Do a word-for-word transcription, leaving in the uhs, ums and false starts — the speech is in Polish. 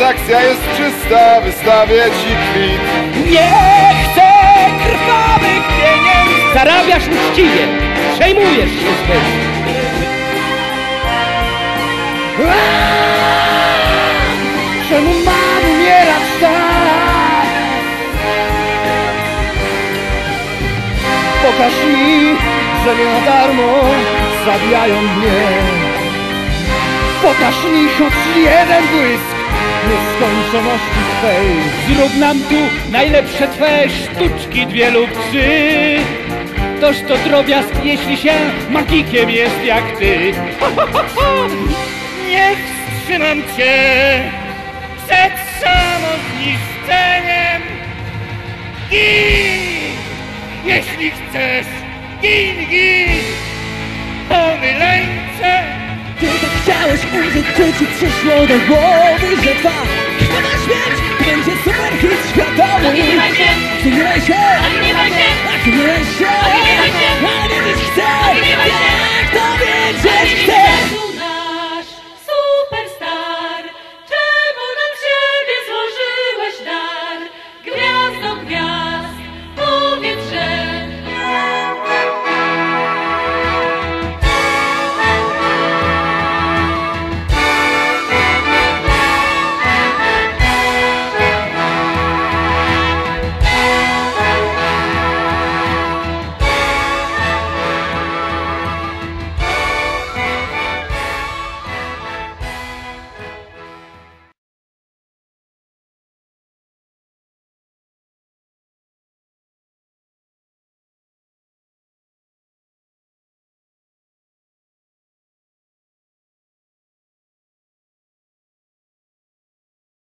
akcja jest czysta, wystawię ci kwit. Nie chcę krwawych pieniędzy. Zarabiasz uczciwie, przejmujesz się zbyt. Czemu mam umierać tak? Pokaż mi, że nie na darmo zabijają mnie. Pokaż mi choć jeden błysk nieskończoności Twej. Zrób nam tu najlepsze Twe sztuczki, dwie lub trzy. Toż to drobiazg, jeśli się magikiem jest jak Ty. Niech wstrzymam Cię przed samozniszczeniem. Gin! Jeśli chcesz, gin, gin! Pomyleńcze! Ty tak chciałeś umrzeć, czy ci przyszło do głowy, że twa